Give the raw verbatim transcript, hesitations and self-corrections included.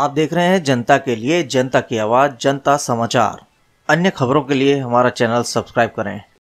आप देख रहे हैं जनता के लिए जनता की आवाज़ जनता समाचार। अन्य खबरों के लिए हमारा चैनल सब्सक्राइब करें।